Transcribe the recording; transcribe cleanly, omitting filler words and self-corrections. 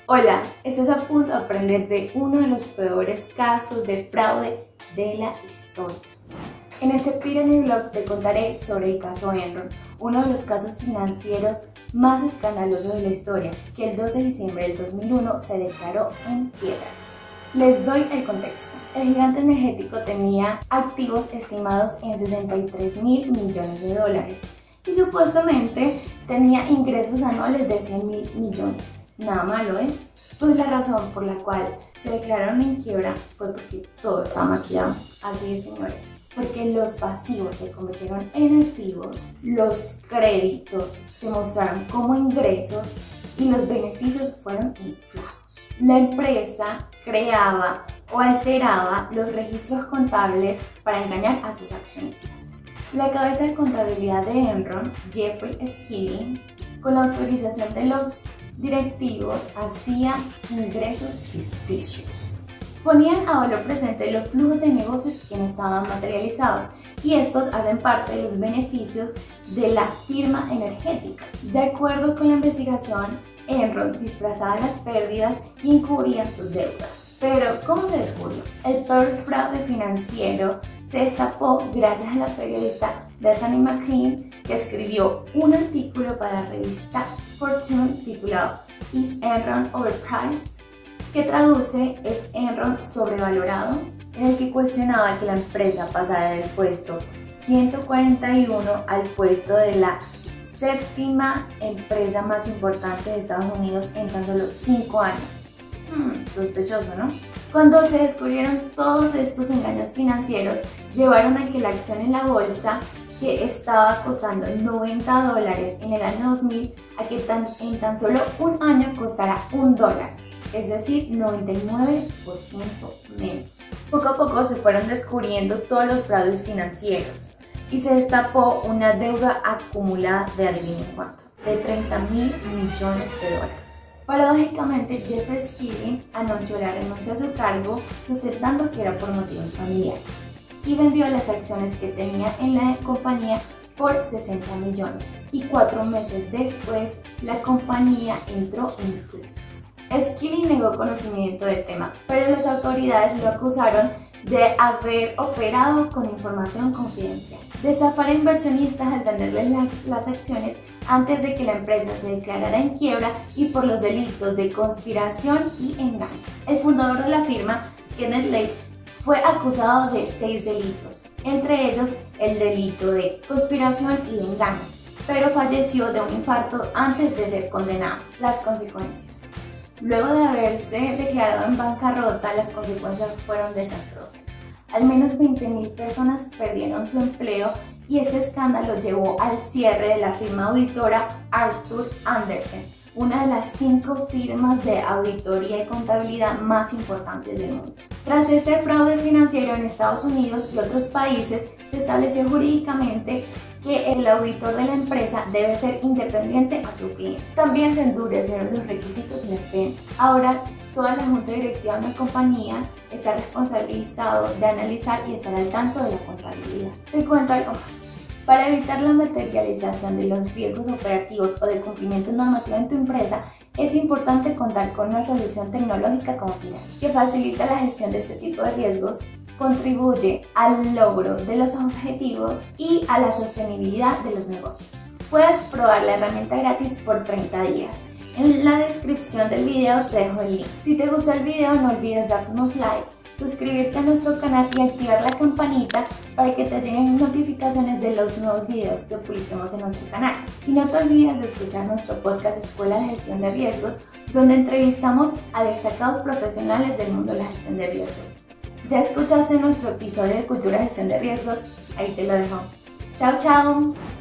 Hola, estás a punto de aprender de uno de los peores casos de fraude de la historia. En este Pyramid Blog te contaré sobre el caso Enron, uno de los casos financieros más escandalosos de la historia, que el 2 de diciembre del 2001 se declaró en quiebra. Les doy el contexto. El gigante energético tenía activos estimados en $63.000 millones y supuestamente tenía ingresos anuales de $100.000 millones. Nada malo, ¿eh? Pues la razón por la cual se declararon en quiebra fue porque todo estaba maquillado. Así es, señores. Porque los pasivos se convirtieron en activos, los créditos se mostraron como ingresos y los beneficios fueron inflados. La empresa creaba o alteraba los registros contables para engañar a sus accionistas. La cabeza de contabilidad de Enron, Jeffrey Skilling, con la autorización de los directivos, hacía ingresos ficticios. Ponían a valor presente los flujos de negocios que no estaban materializados y estos hacen parte de los beneficios de la firma energética. De acuerdo con la investigación, Enron disfrazaba las pérdidas y encubría sus deudas. Pero, ¿cómo se descubrió? El peor fraude financiero se destapó gracias a la periodista Bethany McLean, que escribió un artículo para la revista Fortune titulado ¿Is Enron Overpriced?, que traduce ¿Es Enron sobrevalorado?, en el que cuestionaba que la empresa pasara del puesto 141 al puesto de la séptima empresa más importante de Estados Unidos en tan solo 5 años. Sospechoso, ¿no? Cuando se descubrieron todos estos engaños financieros, llevaron a que la acción en la bolsa, que estaba costando $90 en el año 2000, a que en tan solo un año costara $1, es decir, 99% menos. Poco a poco se fueron descubriendo todos los fraudes financieros y se destapó una deuda acumulada de, adivinen cuánto, de $30.000 millones. Paradójicamente, Jeffrey Skilling anunció la renuncia a su cargo, sustentando que era por motivos familiares, y vendió las acciones que tenía en la compañía por $60 millones, y 4 meses después la compañía entró en crisis. Skilling negó conocimiento del tema, pero las autoridades lo acusaron de haber operado con información confidencial, de estafar a inversionistas al venderles las acciones antes de que la empresa se declarara en quiebra y por los delitos de conspiración y engaño. El fundador de la firma, Kenneth Lake, fue acusado de 6 delitos, entre ellos el delito de conspiración y engaño, pero falleció de un infarto antes de ser condenado. Las consecuencias. Luego de haberse declarado en bancarrota, las consecuencias fueron desastrosas. Al menos 20.000 personas perdieron su empleo y este escándalo llevó al cierre de la firma auditora Arthur Andersen, una de las 5 firmas de auditoría y contabilidad más importantes del mundo. Tras este fraude financiero en Estados Unidos y otros países, se estableció jurídicamente que el auditor de la empresa debe ser independiente a su cliente. También se endurecieron los requisitos y las penas. Ahora, toda la junta directiva de una compañía está responsabilizado de analizar y estar al tanto de la contabilidad. Te cuento algo más. Para evitar la materialización de los riesgos operativos o del cumplimiento normativo en tu empresa, es importante contar con una solución tecnológica como Pyramid, que facilita la gestión de este tipo de riesgos, contribuye al logro de los objetivos y a la sostenibilidad de los negocios. Puedes probar la herramienta gratis por 30 días. En la descripción del video te dejo el link. Si te gustó el video, no olvides darnos like, suscribirte a nuestro canal y activar la campanita para que te lleguen notificaciones de los nuevos videos que publiquemos en nuestro canal. Y no te olvides de escuchar nuestro podcast Escuela de Gestión de Riesgos, donde entrevistamos a destacados profesionales del mundo de la gestión de riesgos. ¿Ya escuchaste nuestro episodio de Cultura de Gestión de Riesgos? Ahí te lo dejo. ¡Chao, chao!